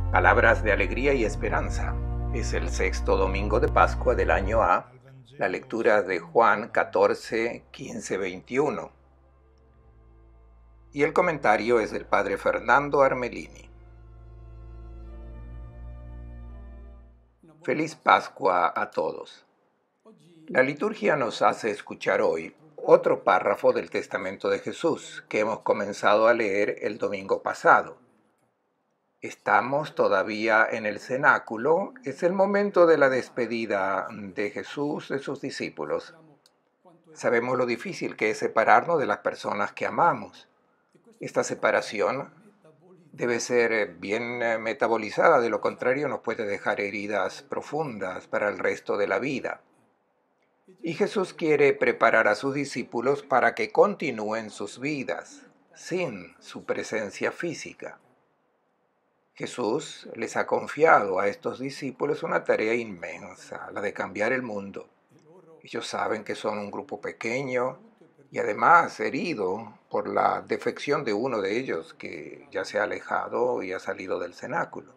Palabras de alegría y esperanza. Es el sexto domingo de Pascua del año A. La lectura de Juan 14, 15, 21. Y el comentario es del padre Fernando Armelini. Feliz Pascua a todos. La liturgia nos hace escuchar hoy otro párrafo del Testamento de Jesús que hemos comenzado a leer el domingo pasado. Estamos todavía en el cenáculo, es el momento de la despedida de Jesús de sus discípulos. Sabemos lo difícil que es separarnos de las personas que amamos. Esta separación debe ser bien metabolizada, de lo contrario nos puede dejar heridas profundas para el resto de la vida. Y Jesús quiere preparar a sus discípulos para que continúen sus vidas sin su presencia física. Jesús les ha confiado a estos discípulos una tarea inmensa, la de cambiar el mundo. Ellos saben que son un grupo pequeño y además herido por la defección de uno de ellos que ya se ha alejado y ha salido del cenáculo.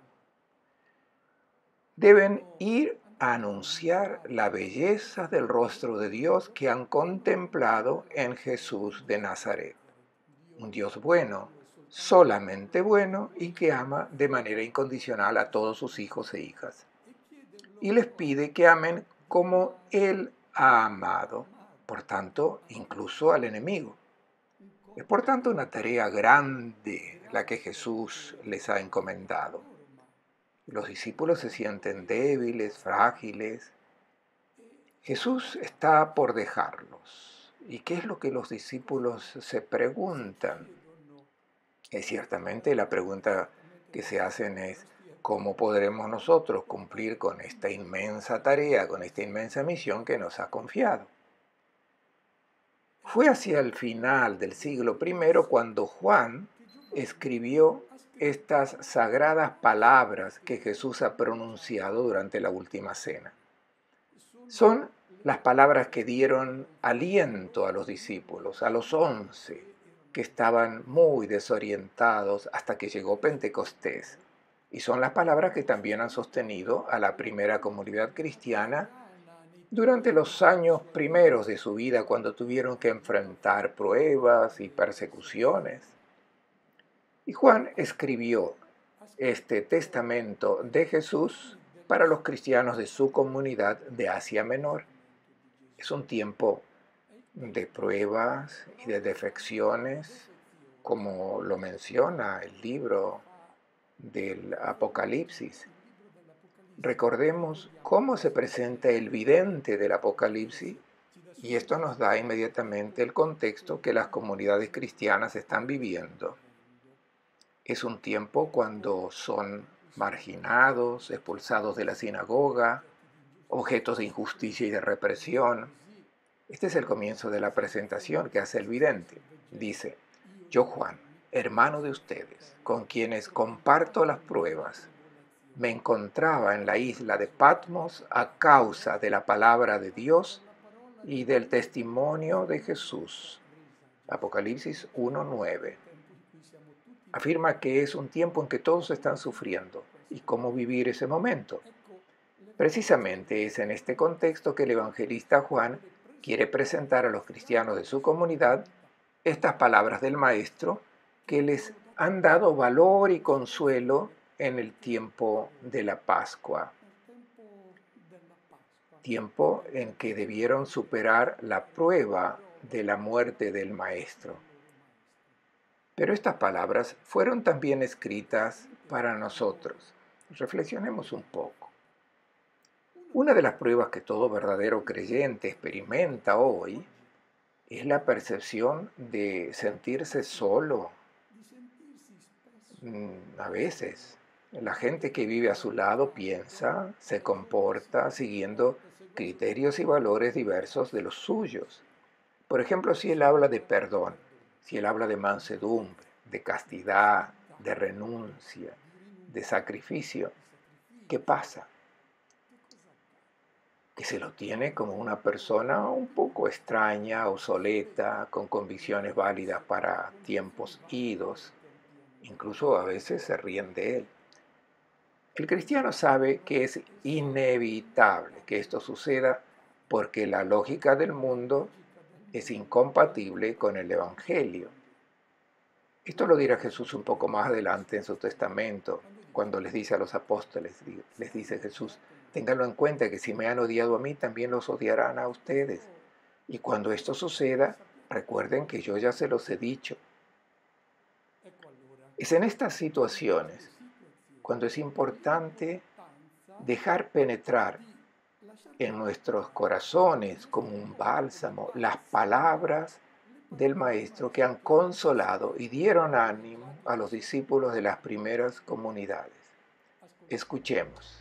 Deben ir a anunciar la belleza del rostro de Dios que han contemplado en Jesús de Nazaret. Un Dios bueno, solamente bueno y que ama de manera incondicional a todos sus hijos e hijas. Y les pide que amen como Él ha amado, por tanto, incluso al enemigo. Es por tanto una tarea grande la que Jesús les ha encomendado. Los discípulos se sienten débiles, frágiles. Jesús está por dejarlos. ¿Y qué es lo que los discípulos se preguntan? Ciertamente la pregunta que se hacen es, ¿cómo podremos nosotros cumplir con esta inmensa tarea, con esta inmensa misión que nos ha confiado? Fue hacia el final del siglo I cuando Juan escribió estas sagradas palabras que Jesús ha pronunciado durante la última cena. Son las palabras que dieron aliento a los discípulos, a los 11, que estaban muy desorientados hasta que llegó Pentecostés. Y son las palabras que también han sostenido a la primera comunidad cristiana durante los años primeros de su vida, cuando tuvieron que enfrentar pruebas y persecuciones. Y Juan escribió este testamento de Jesús para los cristianos de su comunidad de Asia Menor. Es un tiempo de pruebas y de defecciones, como lo menciona el libro del Apocalipsis. Recordemos cómo se presenta el vidente del Apocalipsis y esto nos da inmediatamente el contexto que las comunidades cristianas están viviendo. Es un tiempo cuando son marginados, expulsados de la sinagoga, objetos de injusticia y de represión. Este es el comienzo de la presentación que hace el vidente. Dice, yo Juan, hermano de ustedes, con quienes comparto las pruebas, me encontraba en la isla de Patmos a causa de la palabra de Dios y del testimonio de Jesús. Apocalipsis 1:9. Afirma que es un tiempo en que todos están sufriendo y cómo vivir ese momento. Precisamente es en este contexto que el evangelista Juan quiere presentar a los cristianos de su comunidad estas palabras del Maestro que les han dado valor y consuelo en el tiempo de la Pascua, tiempo en que debieron superar la prueba de la muerte del Maestro. Pero estas palabras fueron también escritas para nosotros. Reflexionemos un poco. Una de las pruebas que todo verdadero creyente experimenta hoy es la percepción de sentirse solo. A veces, la gente que vive a su lado piensa, se comporta siguiendo criterios y valores diversos de los suyos. Por ejemplo, si él habla de perdón, si él habla de mansedumbre, de castidad, de renuncia, de sacrificio, ¿qué pasa? Que se lo tiene como una persona un poco extraña, obsoleta, con convicciones válidas para tiempos idos. Incluso a veces se ríen de él. El cristiano sabe que es inevitable que esto suceda porque la lógica del mundo es incompatible con el Evangelio. Esto lo dirá Jesús un poco más adelante en su testamento, cuando les dice a los apóstoles, les dice Jesús, ténganlo en cuenta que si me han odiado a mí, también los odiarán a ustedes. Y cuando esto suceda, recuerden que yo ya se los he dicho. Es en estas situaciones cuando es importante dejar penetrar en nuestros corazones como un bálsamo las palabras del Maestro que han consolado y dieron ánimo a los discípulos de las primeras comunidades. Escuchemos.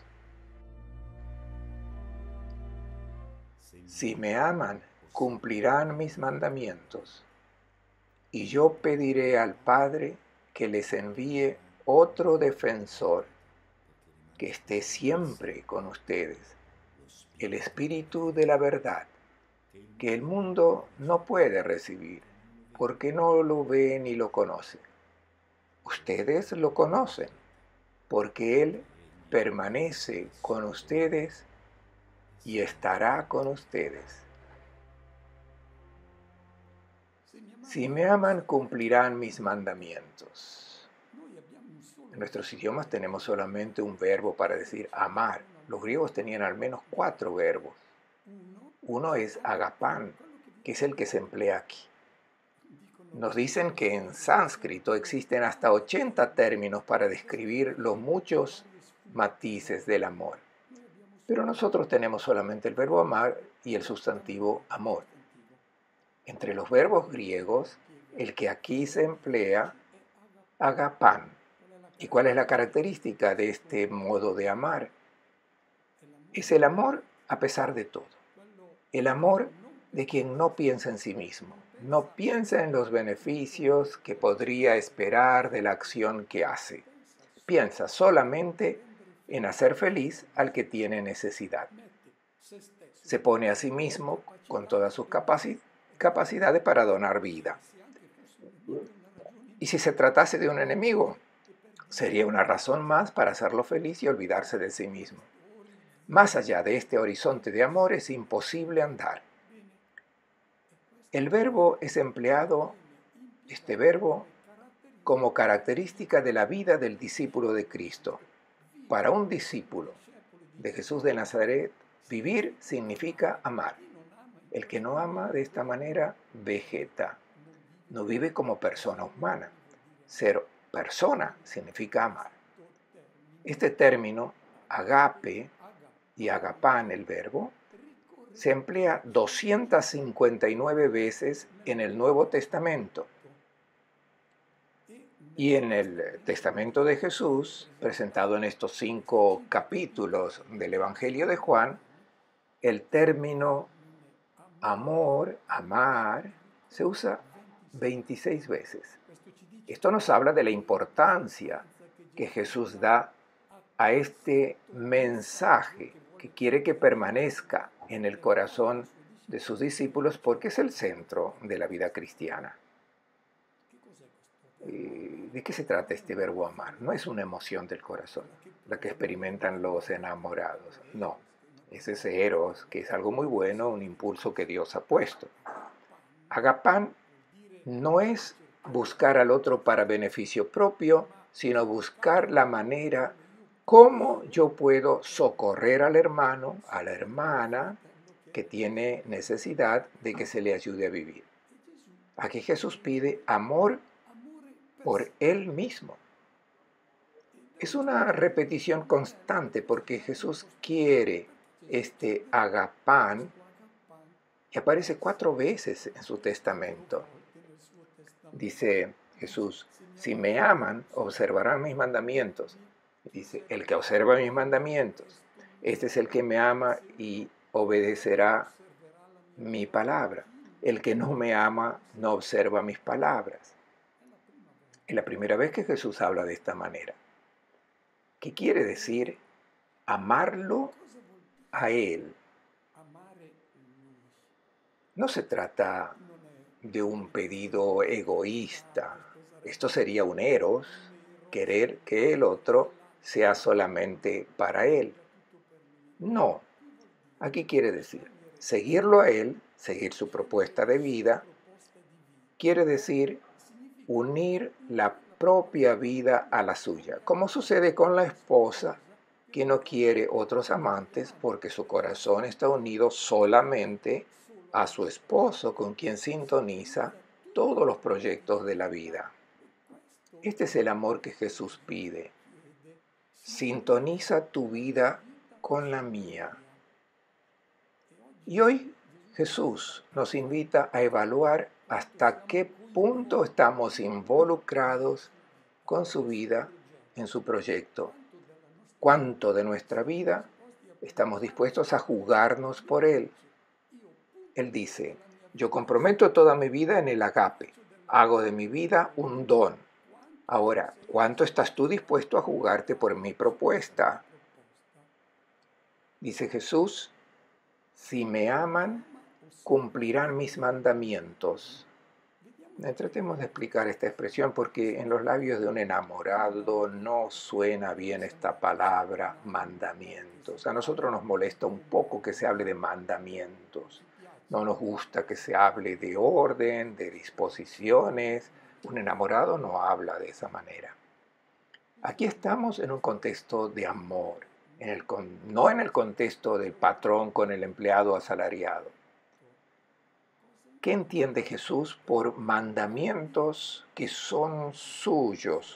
Si me aman, cumplirán mis mandamientos, y yo pediré al Padre que les envíe otro defensor que esté siempre con ustedes, el Espíritu de la verdad, que el mundo no puede recibir, porque no lo ve ni lo conoce. Ustedes lo conocen, porque Él permanece con ustedes y estará con ustedes. Si me aman, cumplirán mis mandamientos. En nuestros idiomas tenemos solamente un verbo para decir amar. Los griegos tenían al menos 4 verbos. Uno es agapán, que es el que se emplea aquí. Nos dicen que en sánscrito existen hasta 80 términos para describir los muchos matices del amor. Pero nosotros tenemos solamente el verbo amar y el sustantivo amor. Entre los verbos griegos, el que aquí se emplea, agapán. ¿Y cuál es la característica de este modo de amar? Es el amor a pesar de todo. El amor de quien no piensa en sí mismo, no piensa en los beneficios que podría esperar de la acción que hace. Piensa solamente en hacer feliz al que tiene necesidad. Se pone a sí mismo con todas sus capacidades para donar vida. Y si se tratase de un enemigo, sería una razón más para hacerlo feliz y olvidarse de sí mismo. Más allá de este horizonte de amor es imposible andar. El verbo es empleado, este verbo, como característica de la vida del discípulo de Cristo. Para un discípulo de Jesús de Nazaret, vivir significa amar. El que no ama de esta manera vegeta, no vive como persona humana. Ser persona significa amar. Este término, agape y agapán, el verbo, se emplea 259 veces en el Nuevo Testamento. Y en el Testamento de Jesús, presentado en estos 5 capítulos del Evangelio de Juan, el término amor, amar, se usa 26 veces. Esto nos habla de la importancia que Jesús da a este mensaje que quiere que permanezca en el corazón de sus discípulos porque es el centro de la vida cristiana. ¿De qué se trata este verbo amar? No es una emoción del corazón, la que experimentan los enamorados. No, es ese eros, que es algo muy bueno, un impulso que Dios ha puesto. Agapán no es buscar al otro para beneficio propio, sino buscar la manera cómo yo puedo socorrer al hermano, a la hermana que tiene necesidad de que se le ayude a vivir. Aquí Jesús pide amor por Él mismo. Es una repetición constante porque Jesús quiere este agapán y aparece 4 veces en su testamento. Dice Jesús, si me aman, observarán mis mandamientos. Dice, el que observa mis mandamientos, este es el que me ama y obedecerá mi palabra. El que no me ama, no observa mis palabras. Es la primera vez que Jesús habla de esta manera. ¿Qué quiere decir? Amarlo a Él. No se trata de un pedido egoísta. Esto sería un eros, querer que el otro sea solamente para Él. No, aquí quiere decir, seguirlo a Él, seguir su propuesta de vida, quiere decir unir la propia vida a la suya, como sucede con la esposa que no quiere otros amantes porque su corazón está unido solamente a su esposo, con quien sintoniza todos los proyectos de la vida. Este es el amor que Jesús pide. Sintoniza tu vida con la mía. Y hoy Jesús nos invita a evaluar hasta qué punto estamos involucrados con su vida en su proyecto. ¿Cuánto de nuestra vida estamos dispuestos a jugarnos por Él? Él dice, yo comprometo toda mi vida en el agape, hago de mi vida un don. Ahora, ¿cuánto estás tú dispuesto a jugarte por mi propuesta? Dice Jesús, si me aman, cumplirán mis mandamientos. Tratemos de explicar esta expresión porque en los labios de un enamorado no suena bien esta palabra mandamientos. A nosotros nos molesta un poco que se hable de mandamientos. No nos gusta que se hable de orden, de disposiciones. Un enamorado no habla de esa manera. Aquí estamos en un contexto de amor, no en el contexto del patrón con el empleado asalariado. ¿Qué entiende Jesús por mandamientos que son suyos?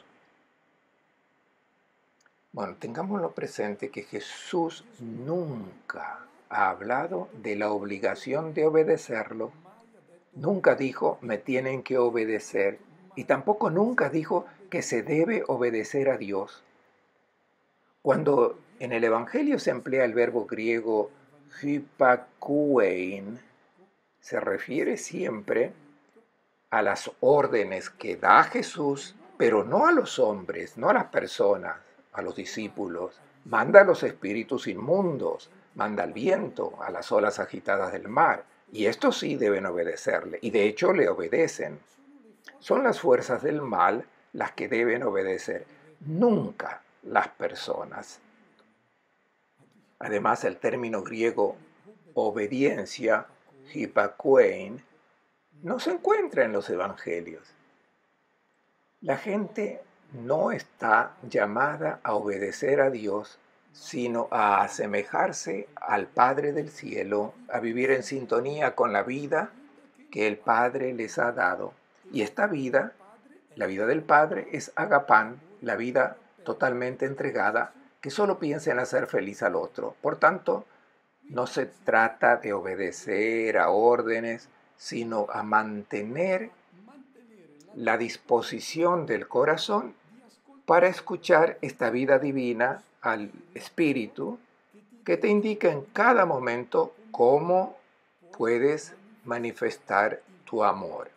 Bueno, tengámoslo presente que Jesús nunca ha hablado de la obligación de obedecerlo. Nunca dijo, me tienen que obedecer. Y tampoco nunca dijo que se debe obedecer a Dios. Cuando en el Evangelio se emplea el verbo griego hypakuein, se refiere siempre a las órdenes que da Jesús, pero no a los hombres, no a las personas, a los discípulos. Manda a los espíritus inmundos, manda al viento, a las olas agitadas del mar, y estos sí deben obedecerle, y de hecho le obedecen. Son las fuerzas del mal las que deben obedecer, nunca las personas. Además, el término griego obediencia, hypakuein, no se encuentra en los evangelios. La gente no está llamada a obedecer a Dios, sino a asemejarse al Padre del cielo, a vivir en sintonía con la vida que el Padre les ha dado. Y esta vida, la vida del Padre, es agapán, la vida totalmente entregada, que solo piensa en hacer feliz al otro. Por tanto, no se trata de obedecer a órdenes, sino a mantener la disposición del corazón para escuchar esta vida divina al Espíritu que te indica en cada momento cómo puedes manifestar tu amor.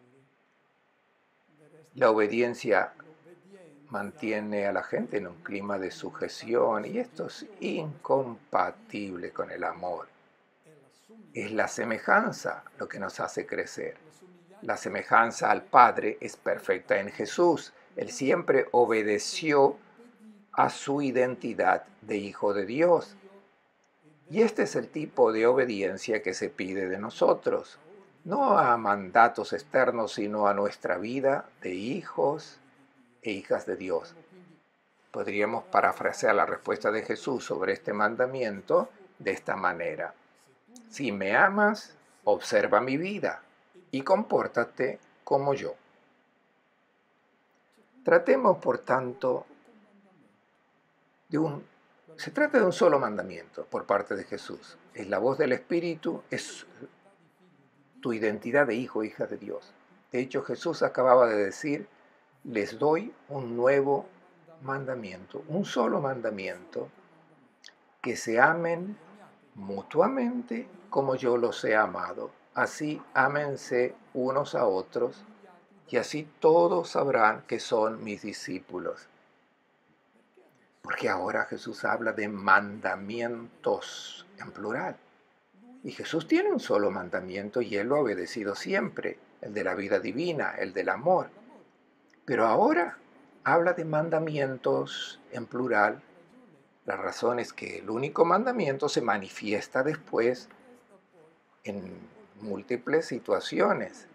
La obediencia mantiene a la gente en un clima de sujeción y esto es incompatible con el amor. Es la semejanza lo que nos hace crecer. La semejanza al Padre es perfecta en Jesús. Él siempre obedeció a su identidad de Hijo de Dios. Y este es el tipo de obediencia que se pide de nosotros, no a mandatos externos, sino a nuestra vida de hijos e hijas de Dios. Podríamos parafrasear la respuesta de Jesús sobre este mandamiento de esta manera. Si me amas, observa mi vida y compórtate como yo. Tratemos, por tanto, se trata de un solo mandamiento por parte de Jesús. Es la voz del Espíritu, es tu identidad de hijo o hija de Dios. De hecho, Jesús acababa de decir, les doy un nuevo mandamiento, un solo mandamiento, que se amen mutuamente como yo los he amado. Así ámense unos a otros y así todos sabrán que son mis discípulos. Porque ahora Jesús habla de mandamientos en plural. Y Jesús tiene un solo mandamiento y Él lo ha obedecido siempre, el de la vida divina, el del amor. Pero ahora habla de mandamientos en plural. La razón es que el único mandamiento se manifiesta después en múltiples situaciones.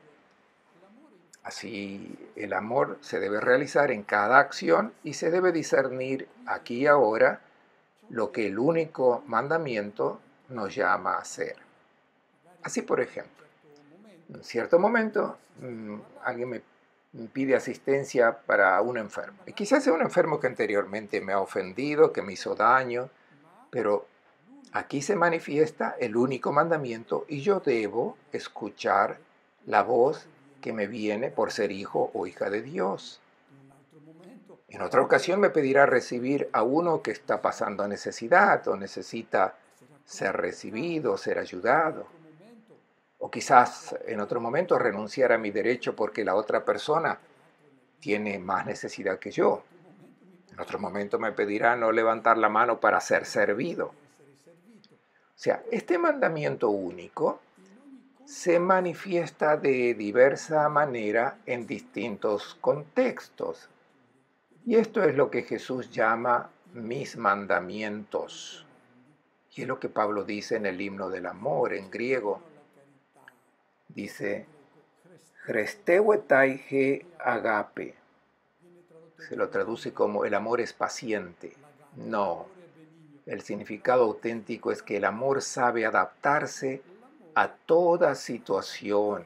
Así, el amor se debe realizar en cada acción y se debe discernir aquí y ahora lo que el único mandamiento nos llama a hacer. Así, por ejemplo, en cierto momento alguien me pide asistencia para un enfermo. Y quizás sea un enfermo que anteriormente me ha ofendido, que me hizo daño, pero aquí se manifiesta el único mandamiento y yo debo escuchar la voz que me viene por ser hijo o hija de Dios. En otra ocasión me pedirá recibir a uno que está pasando necesidad o necesita ser recibido, ser ayudado. O quizás en otro momento renunciar a mi derecho porque la otra persona tiene más necesidad que yo. En otro momento me pedirá no levantar la mano para ser servido. O sea, este mandamiento único se manifiesta de diversa manera en distintos contextos. Y esto es lo que Jesús llama mis mandamientos. Y es lo que Pablo dice en el himno del amor en griego. Dice, Christeuetai he agape. Se lo traduce como el amor es paciente. No, el significado auténtico es que el amor sabe adaptarse a toda situación.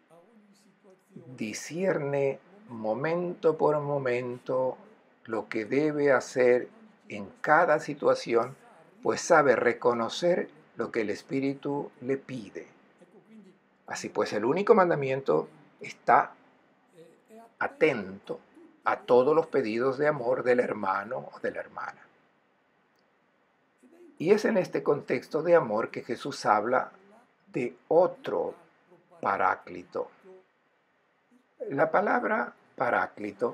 Discierne momento por momento lo que debe hacer en cada situación, pues sabe reconocer lo que el Espíritu le pide. Así pues, el único mandamiento está atento a todos los pedidos de amor del hermano o de la hermana. Y es en este contexto de amor que Jesús habla de otro paráclito. La palabra paráclito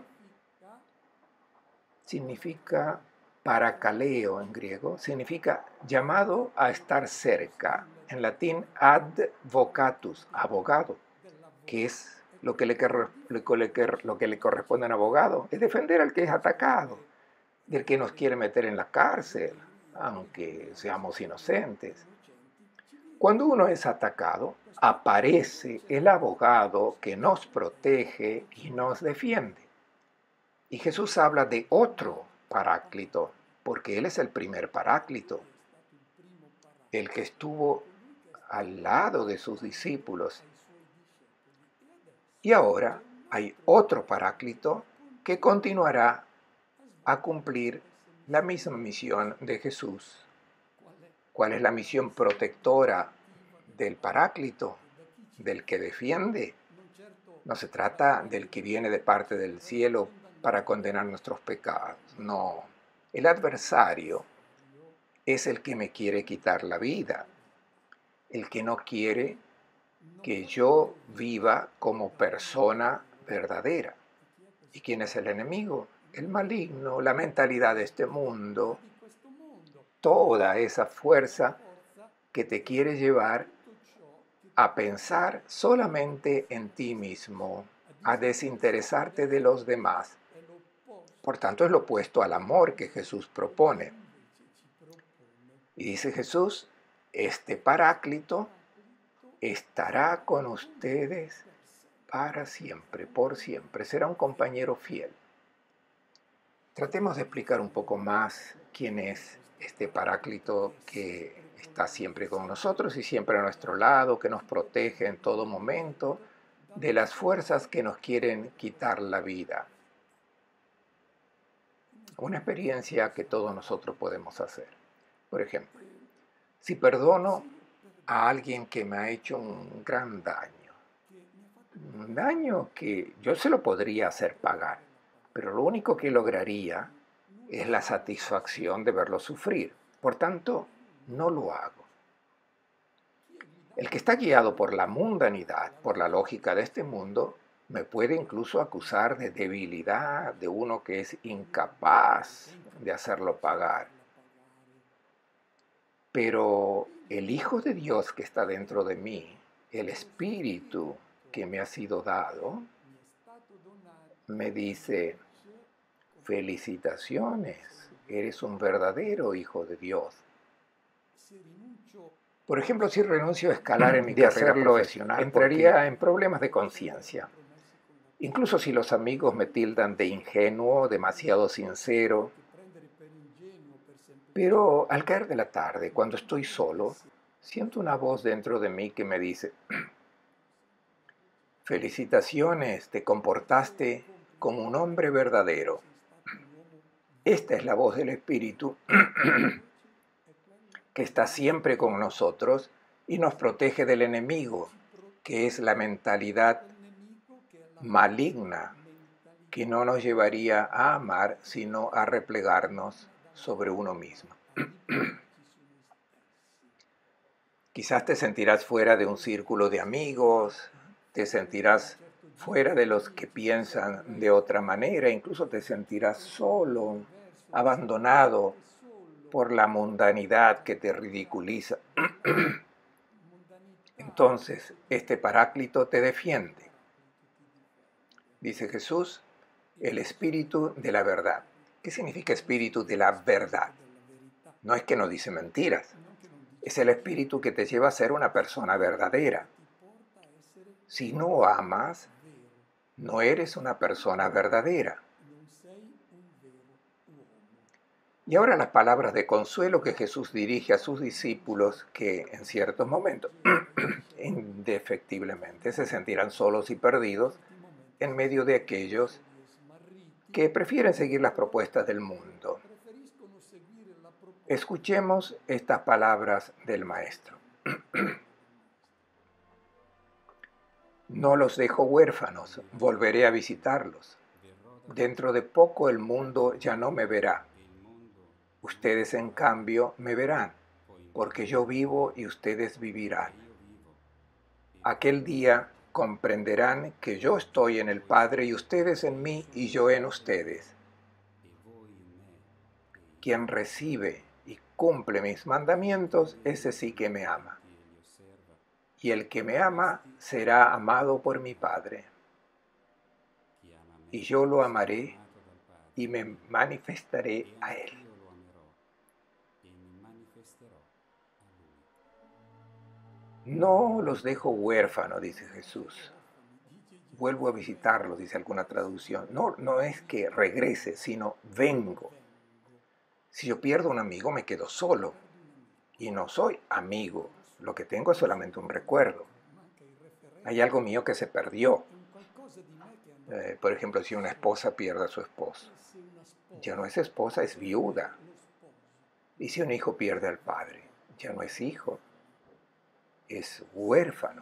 significa parakaleo en griego, significa llamado a estar cerca. En latín, advocatus, abogado, que es lo que le corresponde a un abogado, es defender al que es atacado, del que nos quiere meter en la cárcel, aunque seamos inocentes. Cuando uno es atacado, aparece el abogado que nos protege y nos defiende. Y Jesús habla de otro paráclito, porque Él es el primer paráclito, el que estuvo al lado de sus discípulos. Y ahora hay otro paráclito que continuará a cumplir la misma misión de Jesús. ¿Cuál es la misión protectora del paráclito, del que defiende? No se trata del que viene de parte del cielo para condenar nuestros pecados. No, el adversario es el que me quiere quitar la vida, el que no quiere que yo viva como persona verdadera. ¿Y quién es el enemigo? El maligno, la mentalidad de este mundo, toda esa fuerza que te quiere llevar a pensar solamente en ti mismo, a desinteresarte de los demás. Por tanto, es lo opuesto al amor que Jesús propone. Y dice Jesús, este paráclito estará con ustedes para siempre, por siempre. Será un compañero fiel. Tratemos de explicar un poco más quién es este paráclito que está siempre con nosotros y siempre a nuestro lado, que nos protege en todo momento de las fuerzas que nos quieren quitar la vida. Una experiencia que todos nosotros podemos hacer. Por ejemplo, si perdono a alguien que me ha hecho un gran daño, un daño que yo se lo podría hacer pagar, pero lo único que lograría es la satisfacción de verlo sufrir. Por tanto, no lo hago. El que está guiado por la mundanidad, por la lógica de este mundo, me puede incluso acusar de debilidad, de uno que es incapaz de hacerlo pagar. Pero el Hijo de Dios que está dentro de mí, el Espíritu que me ha sido dado, me dice, Felicitaciones, eres un verdadero hijo de Dios. Por ejemplo, si renuncio a escalar en mi carrera profesional, entraría en problemas de conciencia. Incluso si los amigos me tildan de ingenuo, demasiado sincero. Pero al caer de la tarde, cuando estoy solo, siento una voz dentro de mí que me dice: felicitaciones, te comportaste como un hombre verdadero. Esta es la voz del Espíritu que está siempre con nosotros y nos protege del enemigo, que es la mentalidad maligna que no nos llevaría a amar, sino a replegarnos sobre uno mismo. Quizás te sentirás fuera de un círculo de amigos, te sentirás fuera de los que piensan de otra manera, incluso te sentirás solo, abandonado por la mundanidad que te ridiculiza. Entonces, este Paráclito te defiende. Dice Jesús, el espíritu de la verdad. ¿Qué significa espíritu de la verdad? No es que no dice mentiras. Es el espíritu que te lleva a ser una persona verdadera. Si no amas, no eres una persona verdadera. Y ahora las palabras de consuelo que Jesús dirige a sus discípulos que en ciertos momentos, indefectiblemente, se sentirán solos y perdidos en medio de aquellos que prefieren seguir las propuestas del mundo. Escuchemos estas palabras del Maestro. No los dejo huérfanos, volveré a visitarlos. Dentro de poco el mundo ya no me verá. Ustedes, en cambio, me verán, porque yo vivo y ustedes vivirán. Aquel día comprenderán que yo estoy en el Padre y ustedes en mí y yo en ustedes. Quien recibe y cumple mis mandamientos, ese sí que me ama. Y el que me ama será amado por mi Padre. Y yo lo amaré y me manifestaré a él. No los dejo huérfanos, dice Jesús. Vuelvo a visitarlos, dice alguna traducción. No es que regrese, sino vengo. Si yo pierdo un amigo, me quedo solo. Y no soy amigo. Lo que tengo es solamente un recuerdo. Hay algo mío que se perdió. Por ejemplo, si una esposa pierde a su esposo, ya no es esposa, es viuda. Y si un hijo pierde al padre, ya no es hijo, es huérfano.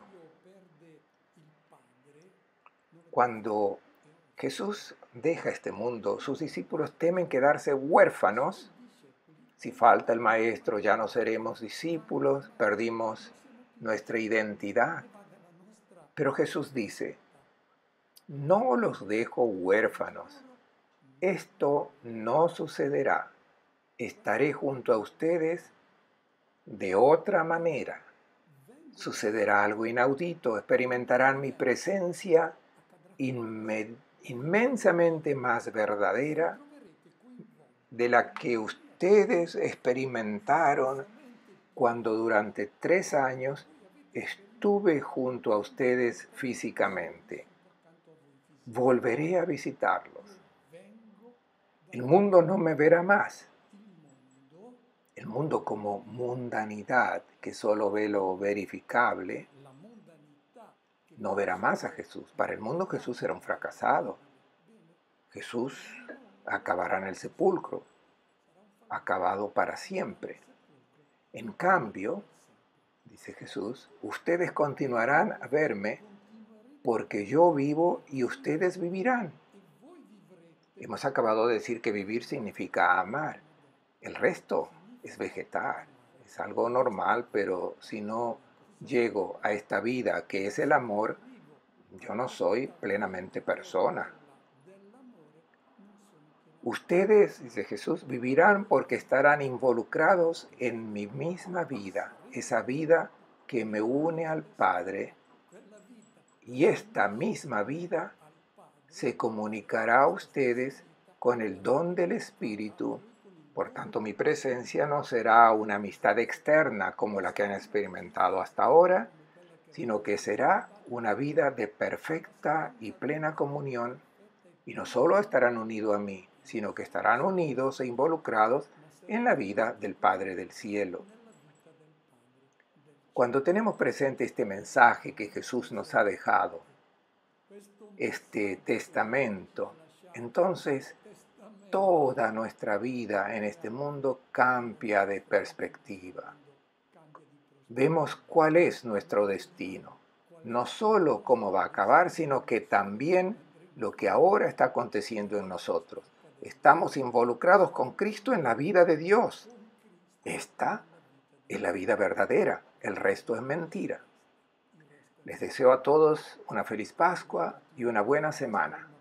Cuando Jesús deja este mundo, sus discípulos temen quedarse huérfanos. Si falta el maestro, ya no seremos discípulos, perdimos nuestra identidad. Pero Jesús dice, no los dejo huérfanos. Esto no sucederá. Estaré junto a ustedes de otra manera. Sucederá algo inaudito, experimentarán mi presencia inmensamente más verdadera de la que ustedes experimentaron cuando durante 3 años estuve junto a ustedes físicamente. Volveré a visitarlos. El mundo no me verá más. El mundo como mundanidad, que solo ve lo verificable, no verá más a Jesús. Para el mundo Jesús era un fracasado. Jesús acabará en el sepulcro, acabado para siempre. En cambio, dice Jesús, ustedes continuarán a verme porque yo vivo y ustedes vivirán. Hemos acabado de decir que vivir significa amar. El resto es vegetal, es algo normal, pero si no llego a esta vida que es el amor, yo no soy plenamente persona. Ustedes, dice Jesús, vivirán porque estarán involucrados en mi misma vida, esa vida que me une al Padre, y esta misma vida se comunicará a ustedes con el don del Espíritu. Por tanto, mi presencia no será una amistad externa como la que han experimentado hasta ahora, sino que será una vida de perfecta y plena comunión. Y no solo estarán unidos a mí, sino que estarán unidos e involucrados en la vida del Padre del cielo. Cuando tenemos presente este mensaje que Jesús nos ha dejado, este testamento, entonces toda nuestra vida en este mundo cambia de perspectiva. Vemos cuál es nuestro destino, no solo cómo va a acabar, sino que también lo que ahora está aconteciendo en nosotros. Estamos involucrados con Cristo en la vida de Dios. Esta es la vida verdadera, el resto es mentira. Les deseo a todos una feliz Pascua y una buena semana.